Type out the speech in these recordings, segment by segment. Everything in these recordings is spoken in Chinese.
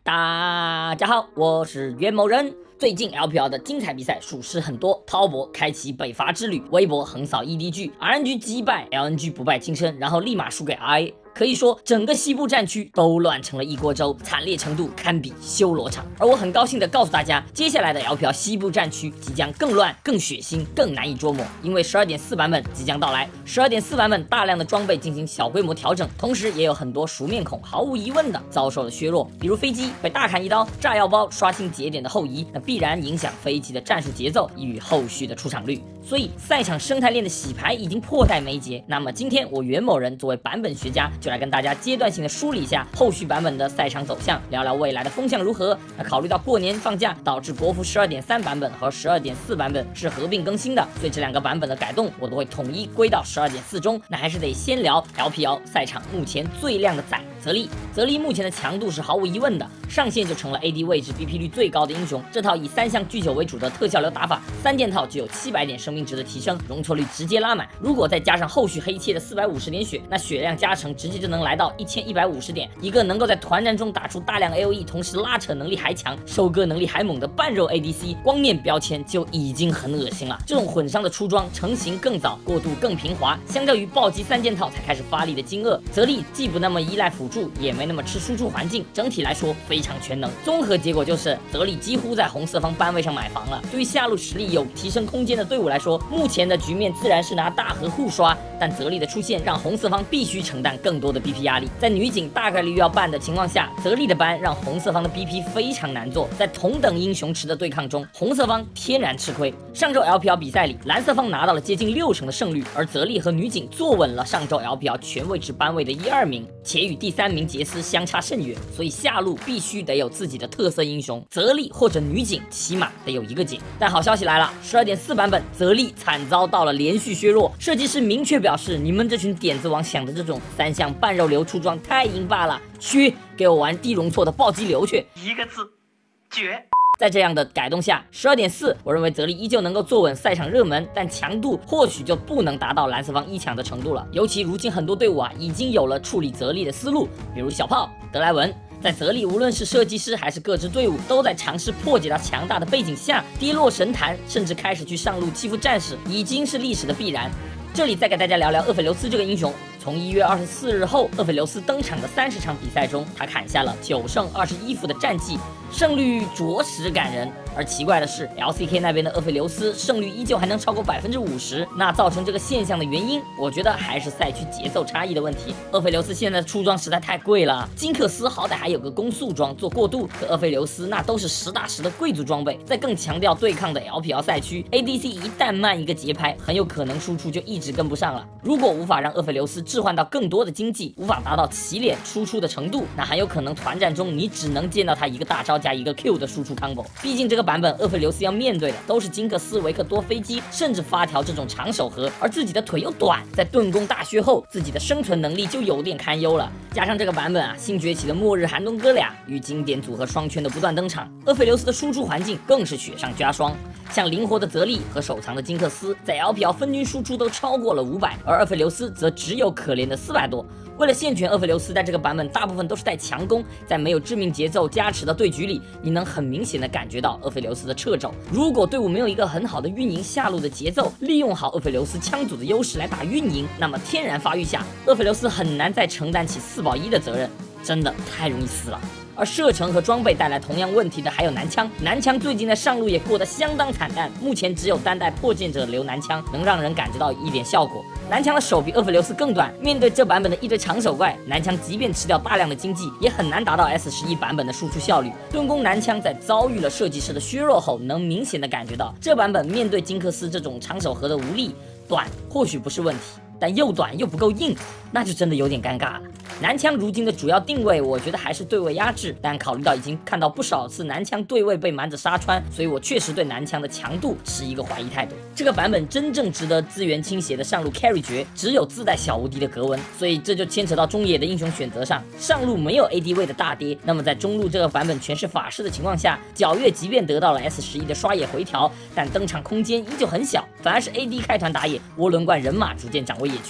大家好，我是袁某人。最近 LPL 的精彩比赛属实很多，滔博开启北伐之旅，微博横扫 EDG，RNG 击败 LNG 不败金身，然后立马输给 RA。可以说，整个西部战区都乱成了一锅粥，惨烈程度堪比修罗场。而我很高兴地告诉大家，接下来的 LPL 西部战区即将更乱、更血腥、更难以捉摸，因为 12.4 版本即将到来。12.4 版本大量的装备进行小规模调整，同时也有很多熟面孔毫无疑问的遭受了削弱，比如飞机被大砍一刀，炸药包刷新节点的后移，那必然影响飞机的战术节奏与后续的出场率。所以赛场生态链的洗牌已经迫在眉睫。那么今天我袁某人作为版本学家，就来跟大家阶段性的梳理一下后续版本的赛场走向，聊聊未来的风向如何。那考虑到过年放假导致国服12.3版本和12.4版本是合并更新的，所以这两个版本的改动我都会统一归到12.4中。那还是得先聊 LPL 赛场目前最亮的仔泽利。泽利目前的强度是毫无疑问的，上线就成了 AD 位置 BP 率最高的英雄。这套以3项巨9为主的特效流打法，3件套就有700点生命值的提升，容错率直接拉满。如果再加上后续黑切的450点血，那血量加成直接就能来到1150点。一个能够在团战中打出大量 AOE， 同时拉扯能力还强、收割能力还猛的半肉 ADC， 光念标签就已经很恶心了。这种混伤的出装成型更早，过渡更平滑，相较于暴击3件套才开始发力的金鳄，泽利既不那么依赖辅助，也没那么吃输出环境，整体来说非常全能。综合结果就是泽利几乎在红色方班位上买房了。对于下路实力有提升空间的队伍来说，目前的局面自然是拿大河互刷，但泽利的出现让红色方必须承担更多的 BP 压力。在女警大概率要办的情况下，泽利的班让红色方的 BP 非常难做。在同等英雄池的对抗中，红色方天然吃亏。上周 LPL 比赛里，蓝色方拿到了接近60%的胜率，而泽利和女警坐稳了上周 LPL 全位置班位的1、2名，且与第3名杰斯相差甚远。所以下路必须得有自己的特色英雄，泽利或者女警起码得有一个姐。但好消息来了，12.4版本泽利惨遭到了连续削弱，设计师明确表示，你们这群点子王想的这种3项半肉流出装太硬罢了，削，给我玩地容错的暴击流去， 一个字，绝。 在这样的改动下，12.4，我认为泽利依旧能够坐稳赛场热门，但强度或许就不能达到蓝色方1强的程度了。尤其如今很多队伍已经有了处理泽利的思路，比如小炮、德莱文。在泽利无论是设计师还是各支队伍，都在尝试破解他强大的背景下，跌落神坛，甚至开始去上路欺负战士，已经是历史的必然。这里再给大家聊聊厄斐琉斯这个英雄。从1月24日后，厄斐琉斯登场的30场比赛中，他砍下了9胜21负的战绩，胜率着实感人。而奇怪的是 ，LCK 那边的厄斐琉斯胜率依旧还能超过50%。那造成这个现象的原因，我觉得还是赛区节奏差异的问题。厄斐琉斯现在的出装实在太贵了，金克斯好歹还有个攻速装做过渡，可厄斐琉斯那都是实打实的贵族装备。在更强调对抗的 LPL 赛区 ，ADC 一旦慢一个节拍，很有可能输出就一直跟不上了。如果无法让厄斐琉斯置换到更多的经济，无法达到洗脸输出的程度，那很有可能团战中你只能见到他一个大招加一个 Q 的输出 combo。毕竟这个版本厄斐琉斯要面对的都是金克斯、维克多飞机，甚至发条这种长手盒，而自己的腿又短，在盾弓大削后，自己的生存能力就有点堪忧了。加上这个版本新崛起的末日寒冬哥俩与经典组合双圈的不断登场，厄斐琉斯的输出环境更是雪上加霜。像灵活的泽利和手藏的金克斯，在 LPL 分均输出都超过了500，而厄斐琉斯则只有可怜的400多。为了限权，厄斐琉斯在这个版本大部分都是带强攻，在没有致命节奏加持的对局里，你能很明显的感觉到厄斐琉斯的掣肘。如果队伍没有一个很好的运营下路的节奏，利用好厄斐琉斯枪组的优势来打运营，那么天然发育下，厄斐琉斯很难再承担起4保1的责任，真的太容易死了。而射程和装备带来同样问题的还有男枪，男枪最近在上路也过得相当惨淡，目前只有单带破剑者留男枪能让人感觉到一点效果。男枪的手比厄斐琉斯更短，面对这版本的一堆长手怪，男枪即便吃掉大量的经济，也很难达到 S11 版本的输出效率。盾弓男枪在遭遇了设计师的削弱后，能明显的感觉到这版本面对金克斯这种长手盒的无力，短或许不是问题，但又短又不够硬，那就真的有点尴尬了。男枪如今的主要定位，我觉得还是对位压制，但考虑到已经看到不少次男枪对位被蛮子杀穿，所以我确实对男枪的强度持一个怀疑态度。这个版本真正值得资源倾斜的上路 carry 角，只有自带小无敌的格温，所以这就牵扯到中野的英雄选择上。上路没有 AD 位的大爹，那么在中路这个版本全是法师的情况下，皎月即便得到了 S11 的刷野回调，但登场空间依旧很小，反而是 AD 开团打野，涡轮贯人马逐渐掌握野区。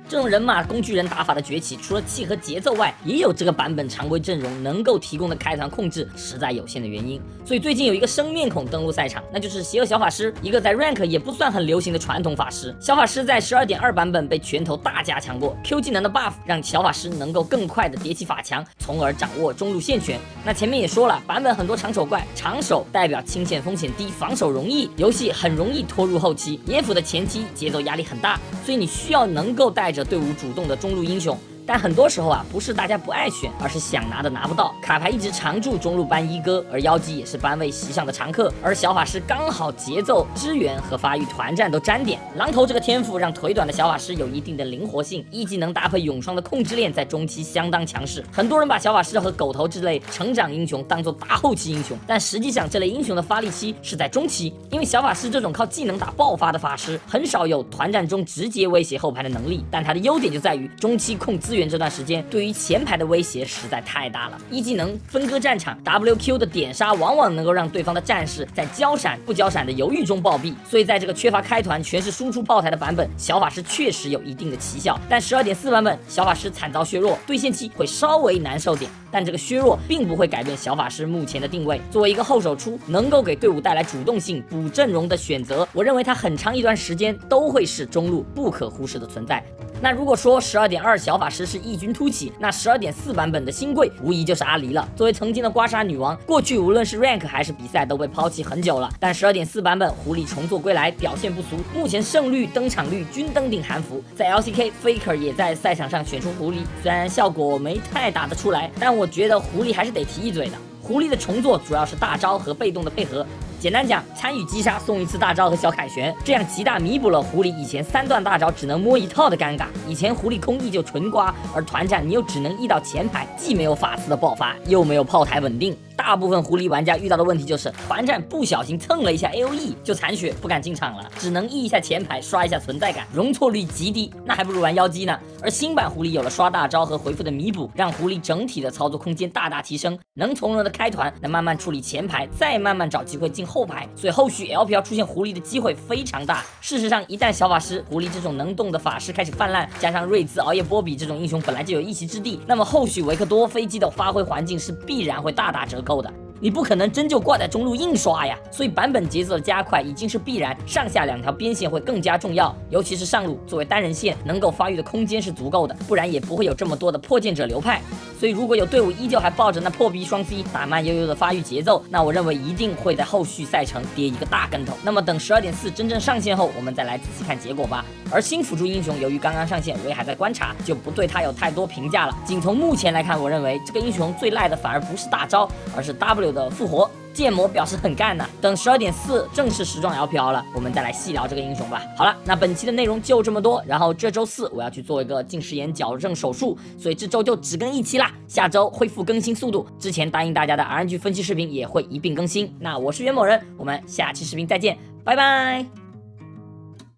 这种人马工具人打法的崛起，除了契合节奏外，也有这个版本常规阵容能够提供的开团控制实在有限的原因。所以最近有一个生面孔登陆赛场，那就是邪恶小法师，一个在 rank 也不算很流行的传统法师。小法师在 12.2 版本被拳头大加强过 ，Q 技能的 buff 让小法师能够更快的叠起法墙，从而掌握中路线权。那前面也说了，版本很多长手怪，长手代表清线风险低，防守容易，游戏很容易拖入后期。野辅的前期节奏压力很大，所以你需要能够带着队伍主动的中路英雄。但很多时候啊，不是大家不爱选，而是想拿的拿不到。卡牌一直常驻中路班一哥，而妖姬也是班位席上的常客，而小法师刚好节奏、支援和发育团战都沾点。榔头这个天赋让腿短的小法师有一定的灵活性，一技能搭配咏霜的控制链，在中期相当强势。很多人把小法师和狗头之类成长英雄当做大后期英雄，但实际上这类英雄的发力期是在中期，因为小法师这种靠技能打爆发的法师，很少有团战中直接威胁后排的能力。但他的优点就在于中期控资源这段时间对于前排的威胁实在太大了。一技能分割战场 ，WQ 的点杀往往能够让对方的战士在交闪不交闪的犹豫中暴毙。所以在这个缺乏开团全是输出炮台的版本，小法师确实有一定的奇效。但 12.4 版本小法师惨遭削弱，对线期会稍微难受点。但这个削弱并不会改变小法师目前的定位。作为一个后手出，能够给队伍带来主动性、补阵容的选择，我认为他很长一段时间都会是中路不可忽视的存在。那如果说 12.2 小法师是异军突起，那 12.4 版本的新贵无疑就是阿离了。作为曾经的刮痧女王，过去无论是 rank 还是比赛都被抛弃很久了。但 12.4 版本狐狸重做归来，表现不俗，目前胜率、登场率均登顶韩服。在 LCK Faker 也在赛场上选出狐狸，虽然效果没太打得出来，但我觉得狐狸还是得提一嘴的。狐狸的重做主要是大招和被动的配合。简单讲，参与击杀送一次大招和小凯旋，这样极大弥补了狐狸以前3段大招只能摸一套的尴尬。以前狐狸空 E 就纯刮，而团战你又只能 E 到前排，既没有法刺的爆发，又没有炮台稳定。大部分狐狸玩家遇到的问题就是团战不小心蹭了一下 AOE 就残血不敢进场了，只能 E 一下前排刷一下存在感，容错率极低，那还不如玩妖姬呢。而新版狐狸有了刷大招和回复的弥补，让狐狸整体的操作空间大大提升，能从容的开团，能慢慢处理前排，再慢慢找机会进后排，所以后续 LPL 出现狐狸的机会非常大。事实上，一旦小法师、狐狸这种能动的法师开始泛滥，加上瑞兹、熬夜波比这种英雄本来就有一席之地，那么后续维克多飞机的发挥环境是必然会大打折扣的。你不可能真就挂在中路硬刷呀，所以版本节奏的加快已经是必然，上下2条边线会更加重要，尤其是上路作为单人线，能够发育的空间是足够的，不然也不会有这么多的破剑者流派。所以如果有队伍依旧还抱着那破逼双 C 打慢悠悠的发育节奏，那我认为一定会在后续赛程跌一个大跟头。那么等 12.4 真正上线后，我们再来仔细看结果吧。而新辅助英雄由于刚刚上线，我也还在观察，就不对他有太多评价了。仅从目前来看，我认为这个英雄最赖的反而不是大招，而是 W 的复活。剑魔表示很干呢。等 12.4 正式时装 LPL 了，我们再来细聊这个英雄吧。好了，那本期的内容就这么多。然后这周4我要去做一个近视眼矫正手术，所以这周就只更1期啦。下周恢复更新速度，之前答应大家的 RNG 分析视频也会一并更新。那我是袁某人，我们下期视频再见，拜拜。